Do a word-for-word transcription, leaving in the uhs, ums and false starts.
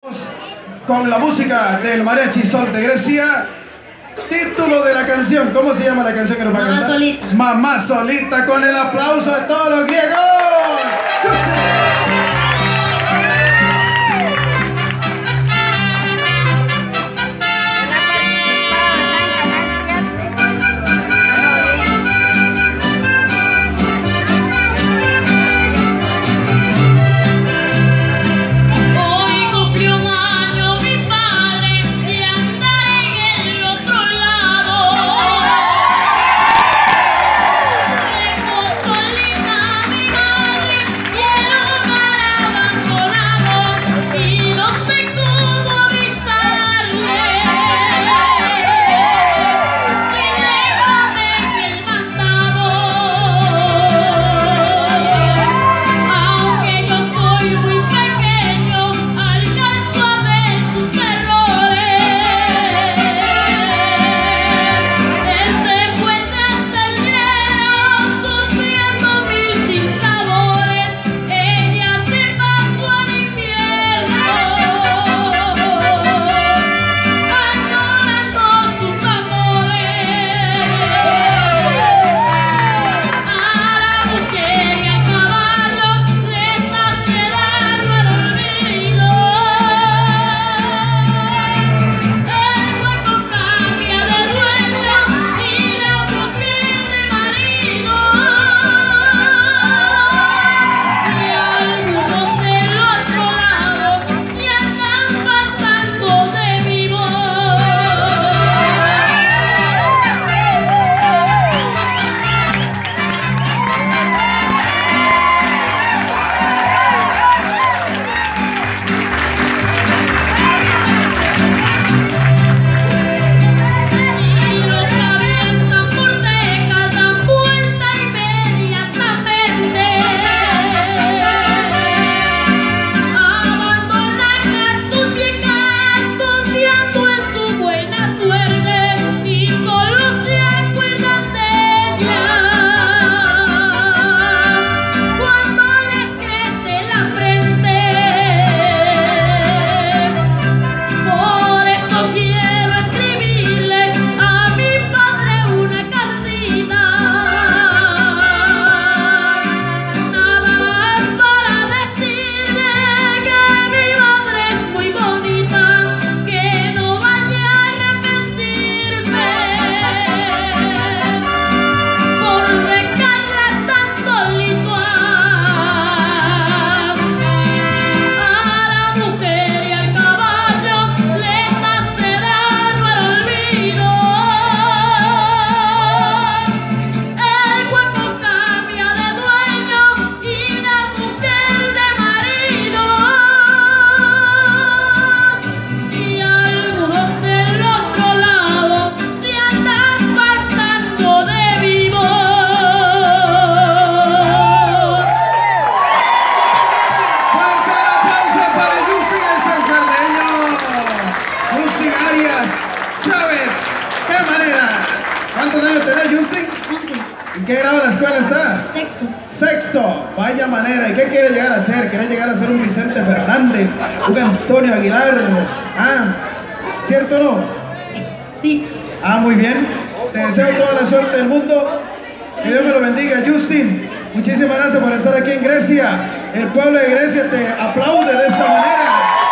Con la música del Mariachi Sol de Grecia. Título de la canción, ¿cómo se llama la canción que nos va a cantar? Mamá Solita. Mamá Solita, con el aplauso de todos los griegos. ¿Cuántos años tenés, Justin? ¿En qué grado de la escuela está? Sexto. Sexto. Vaya manera. ¿Y qué quiere llegar a ser? ¿Quiere llegar a ser un Vicente Fernández? ¿Un Antonio Aguilar? Ah, ¿cierto o no? Sí. Ah, muy bien. Te deseo toda la suerte del mundo. Que Dios me lo bendiga, Justin. Muchísimas gracias por estar aquí en Grecia. El pueblo de Grecia te aplaude de esta manera.